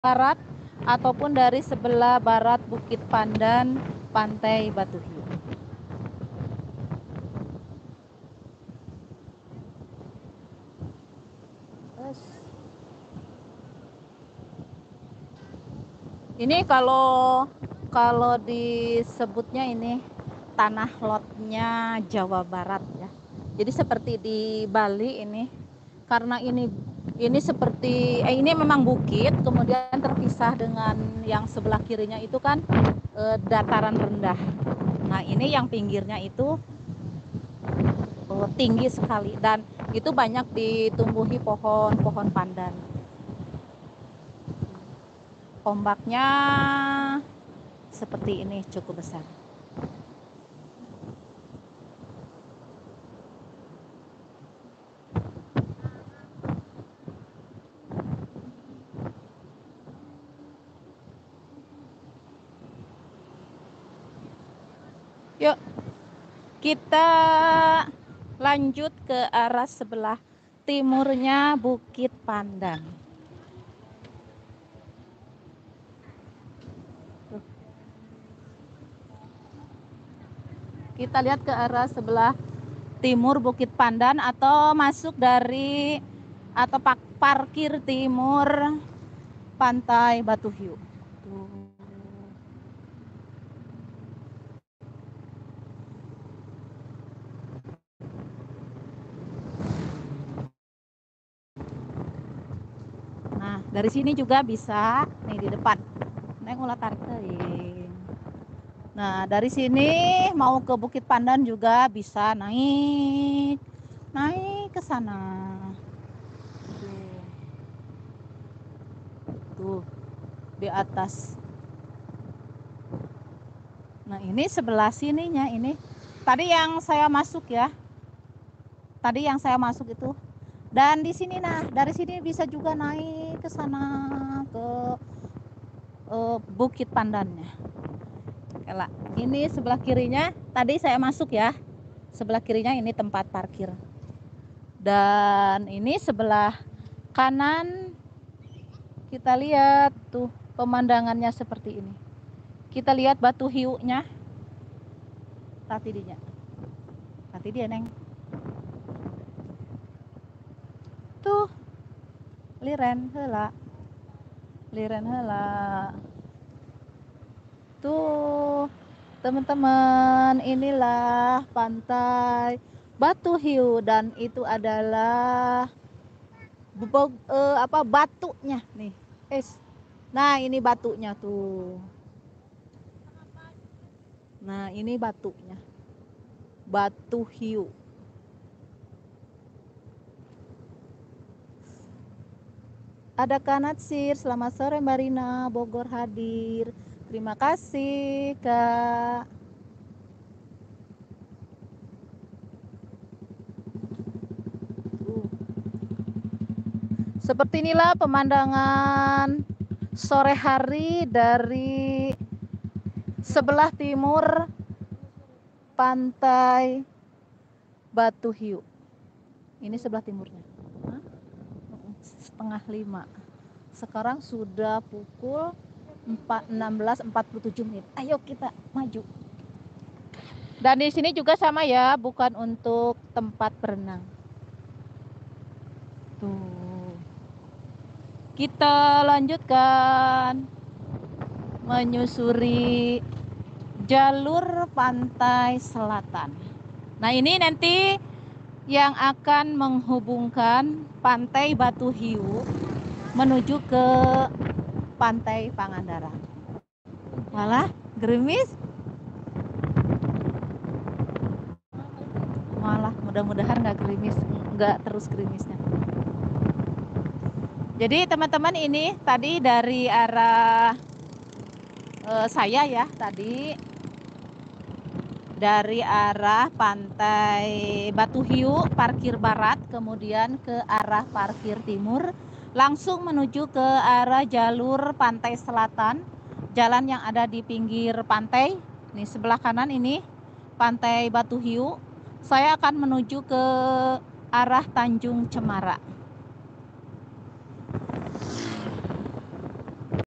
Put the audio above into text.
barat ataupun dari sebelah barat Bukit Pandan, Pantai Batu Hiu. Ini kalau disebutnya ini tanah lotnya Jawa Barat ya. Jadi seperti di Bali ini, karena ini seperti ini memang bukit, kemudian terpisah dengan yang sebelah kirinya itu kan dataran rendah. Nah ini yang pinggirnya itu tinggi sekali dan itu banyak ditumbuhi pohon-pohon pandan. Ombaknya seperti ini, cukup besar. Yuk kita lanjut ke arah sebelah timurnya Bukit Pandan. Kita lihat ke arah sebelah timur Bukit Pandan atau masuk dari atau parkir timur Pantai Batu Hiu. Nah, dari sini juga bisa nih di depan. Naik ulah tarik. Nah, dari sini mau ke Bukit Pandan juga bisa naik ke sana. Tuh di atas. Nah, ini sebelah sininya ini. Tadi yang saya masuk ya. Tadi yang saya masuk itu. Dan di sini nah, dari sini bisa juga naik ke sana ke Bukit Pandannya. Ini sebelah kirinya, tadi saya masuk ya. Sebelah kirinya ini tempat parkir. Dan ini sebelah kanan kita lihat tuh pemandangannya seperti ini. Kita lihat Batu Hiu-nya. Tadi dia neng. Tuh liren heula. Tuh teman-teman, inilah pantai Batu Hiu dan itu adalah batunya nih. Nah, ini batunya tuh. Nah, ini batunya. Batu Hiu. Ada Kanatsir, selamat sore Mbak Rina, Bogor hadir. Terima kasih Kak. Seperti inilah pemandangan sore hari dari sebelah timur Pantai Batu Hiu. Ini sebelah timurnya. 4:30. Sekarang sudah pukul 16:47 menit. Ayo kita maju. Dan di sini juga sama ya, bukan untuk tempat berenang. Tuh. Kita lanjutkan menyusuri jalur pantai selatan. Nah, ini nanti yang akan menghubungkan Pantai Batu Hiu menuju ke Pantai Pangandaran. Malah gerimis. Malah mudah-mudahan nggak terus gerimisnya. Jadi teman-teman, ini tadi dari arah saya ya, tadi dari arah Pantai Batu Hiu parkir barat, kemudian ke arah parkir timur, langsung menuju ke arah jalur pantai selatan, jalan yang ada di pinggir pantai. Nih sebelah kanan ini Pantai Batu Hiu. Saya akan menuju ke arah Tanjung Cemara.